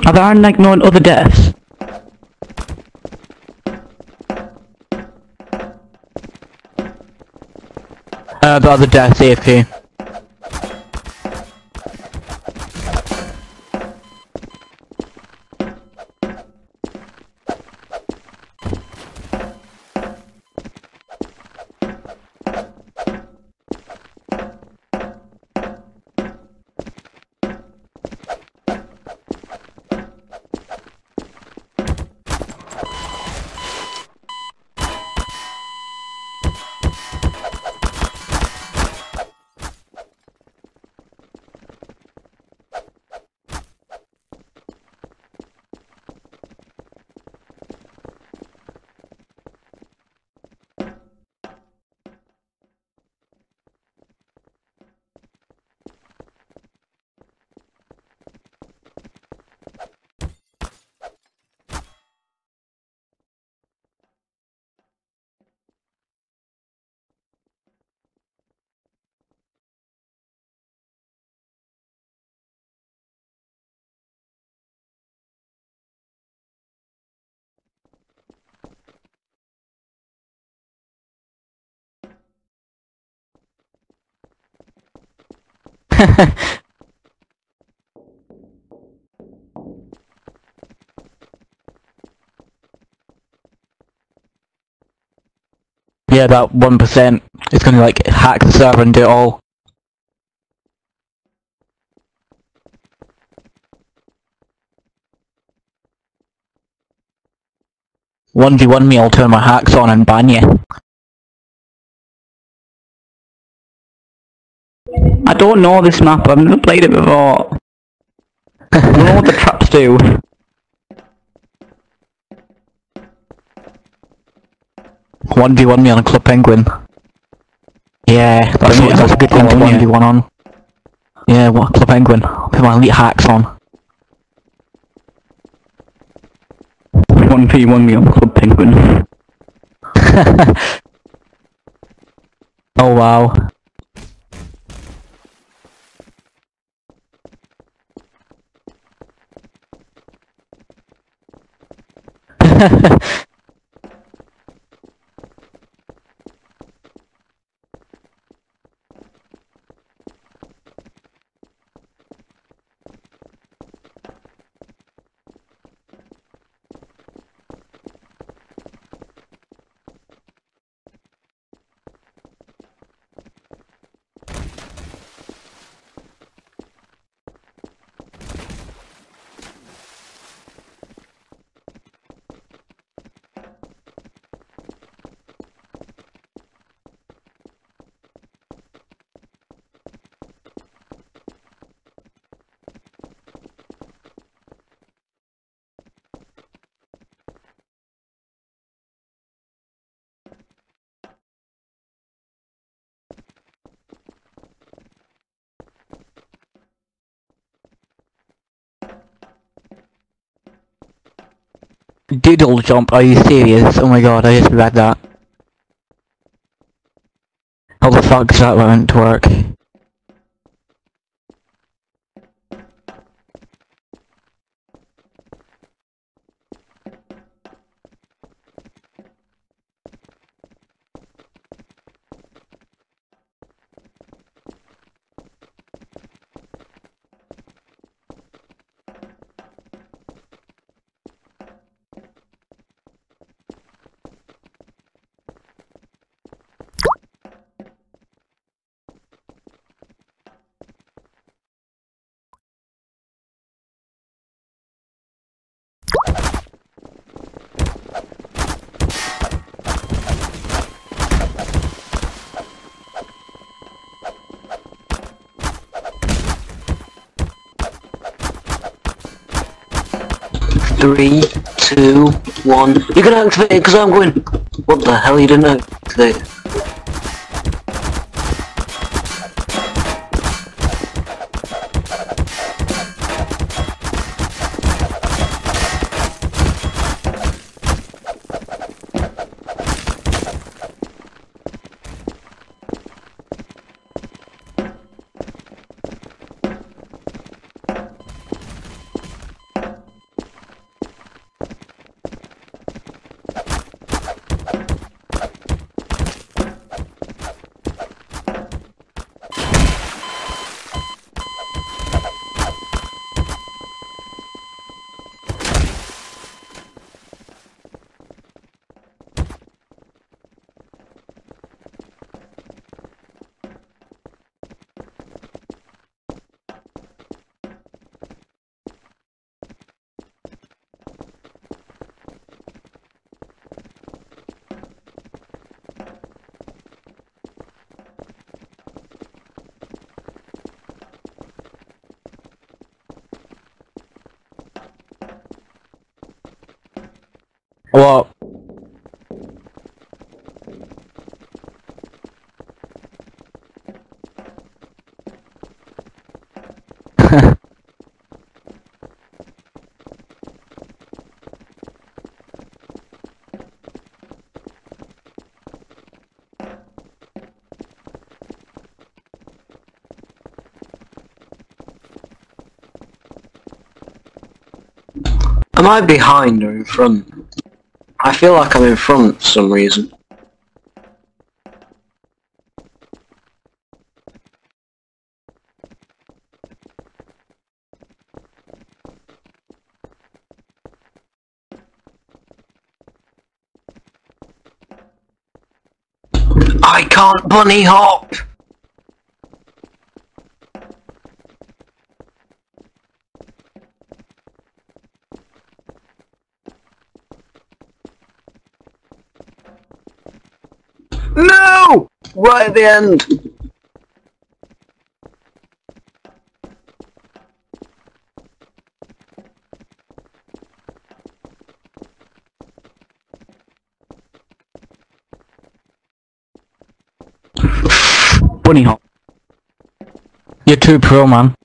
Are there like no other deaths? The other deaths AFK. Yeah, that 1% is gonna like hack the server and do it all. One v one me, I'll turn my hacks on and ban you. I don't know this map, I've never played it before. I don't know what the traps do. One v one me on a Club Penguin. Yeah, that's a good one to 1v1 on. Yeah, what Club Penguin. I'll put my elite hacks on. 1v1 me on Club Penguin. Oh wow. Doodle jump, are you serious? Oh my god, I just read that. How the fuck does that meant to work? Three, two, one. You're gonna activate it because I'm going. What the hell? You didn't activate it. What? Am I behind or in front? I feel like I'm in front for some reason. I can't bunny hop! No! Right at the end! Bunny hop. You're too pro, man.